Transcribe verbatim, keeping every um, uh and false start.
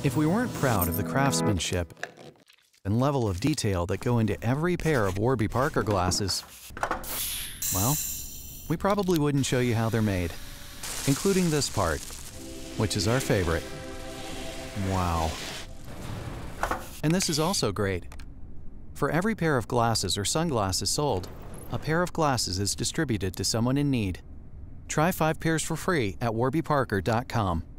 If we weren't proud of the craftsmanship and level of detail that go into every pair of Warby Parker glasses, well, we probably wouldn't show you how they're made, including this part, which is our favorite. Wow. And this is also great. For every pair of glasses or sunglasses sold, a pair of glasses is distributed to someone in need. Try five pairs for free at warby parker dot com.